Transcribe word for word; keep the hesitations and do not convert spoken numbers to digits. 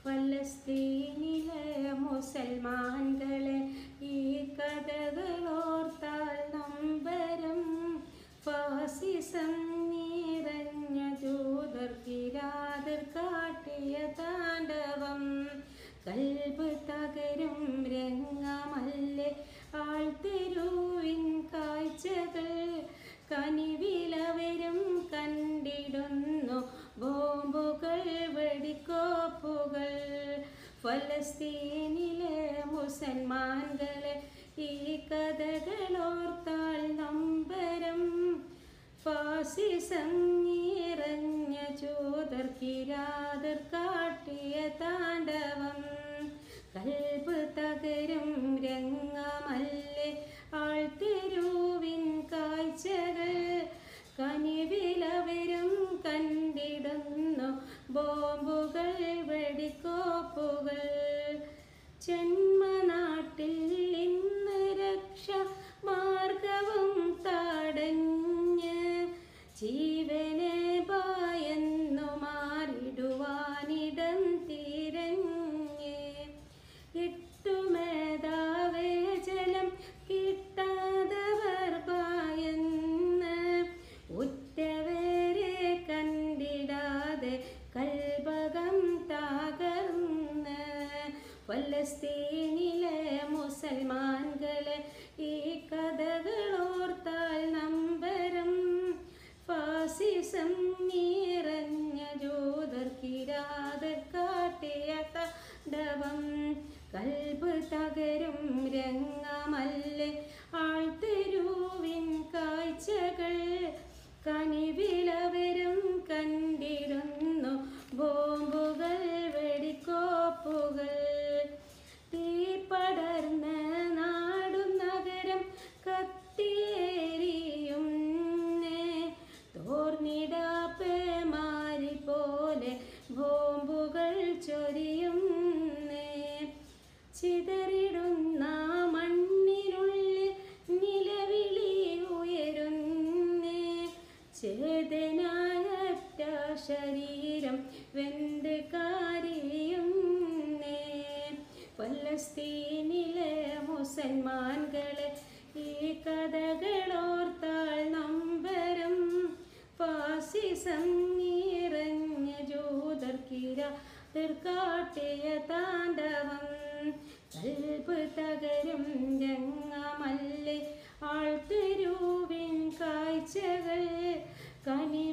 ഫലസ്തീനിലെ മുസൽമാൻകളെ ഈ കഥകളോർത്താൽ നമ്പരം ഫാസിസം നിറഞ്ഞ ജൂതർ കിരാതർ കാട്ടിയ താണ്ഡവം കൽബ് തകരും രംഗമല്ലേ ആൾതെരുവിൻ കാഴ്ചകൾ കനിവിലവരും കണ്ടിടുന്നു ബോംബുകൾ വെടിക്കോപ്പുകൾ ഫലസ്തീനിലെ മുസൽമാൻകളെ ഈ കഥകളോർത്താൽ നമ്പരം ഫാസിസം നിറഞ്ഞ ജൂതർ കിരാതർ കാട്ടിയ താണ്ഡവം കൽബ് തകരും രംഗമല്ലേ ആൾതെരുവിൻ കാഴ്ചകൾ കനിവിലവരും കണ്ടിടുന്നു ബോംബുകൾ വെടിക്കോപ്പുകൾ ജന്മനാട്ടിൽ ഇന്ന് രക്ഷ മാർഗവും തടഞ്ഞ് ജീവനെ ഭയന്നു മാറിടുവാനിടം തിരഞ്ഞ് എട്ടുമേധാവേ ജലം കിട്ടാതവർ ഭയന്ന് ഉറ്റവരെ കണ്ടിടാതെ കൽബകം തകർന്ന് ഫലസ്തീനിലെ മുസൽമാൻകളെ ഈ കഥകളോർത്താൽ നമ്പരം ഫാസിസം നിറഞ്ഞ ജൂതർ കിരാതർ കാട്ടിയ താണ്ഡവം കൽബ് തകരും രംഗമല്ലേ ആൾതെരുവിൻ കാഴ്ചകൾ കനിവിലവരും കണ്ടിടുന്നു ബോംബുകൾ വെടിക്കോപ്പുകൾ തീ പടർന്ന നാടും നഗരം കത്തിയേരിയും തോർന്നിടാപ്പേമാരി പോലെ ബോംബുകൾ ചൊരിയും ചിതറിടുന്ന മണ്ണിനുള്ളിൽ നിലവിളി ഉയരുന്നേ ചേതനായറ്റ ശരീരം വെന്ത് കാരിയുന്നേ ഫലസ്തീനിലെ മുസൽമാൻകളെ ഈ കഥകളോർത്താൽ നമ്പരം ഫാസിസം നിറഞ്ഞ ജൂതർ കിരാതർ കാട്ടിയ താണ്ഡവം കൽബ് തകരും രംഗമല്ലേ ആൾതെരുവിൻ കാഴ്ചകൾ കനി